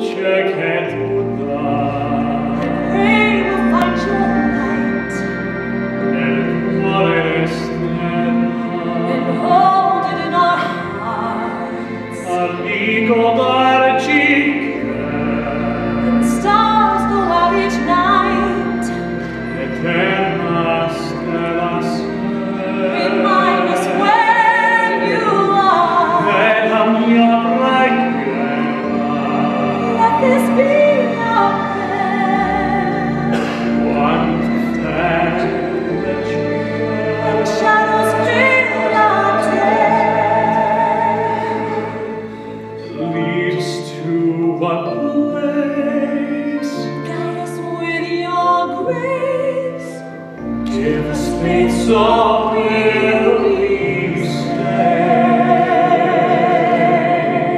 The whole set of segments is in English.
luce che tu dai. Pray we'll find your light Nel cuore le stelle, and hold it in our hearts. amico d'argine, And stars go out each night. eterna stella Remind us where you are. è la mia preghiera. Let this be our prayer. Quanto tende And shadows fill our day. lead us to a place. Guide us with your grace. Give us faith so will we stay.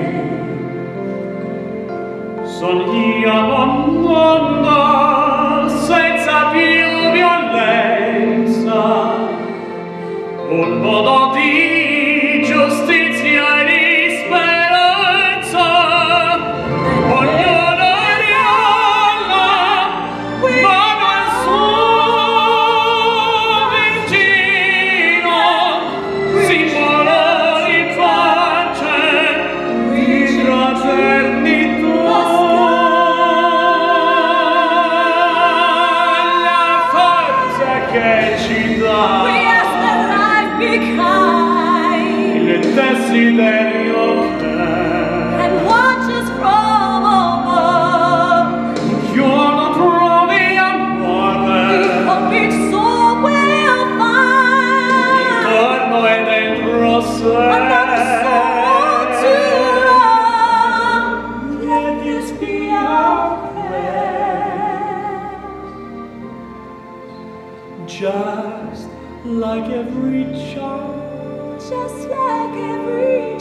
Sogniamo un mondo senza più violenza, un mondo di giustizia e di speranza. Ognuno regala mano al suo vicino, simbolo di pace, di fraternità. La forza che ci dà We ask that life be kind il desiderio che and watch us from above. chiudo trovi amore Hope each soul will find intorno e dentro another sé. soul to love. Let this be our prayer. Just like every child Just like every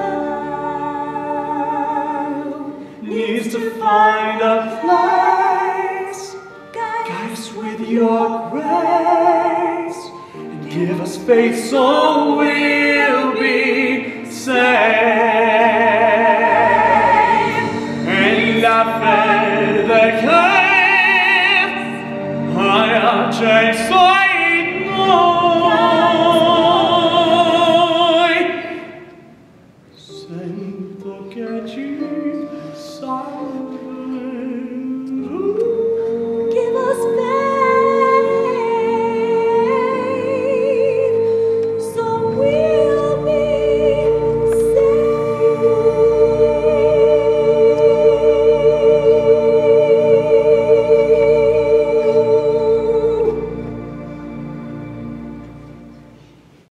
child needs to find a place. Guide us with your grace and give us faith so we'll be saved. E la fede che hai acceso in noi, sento che ci salva.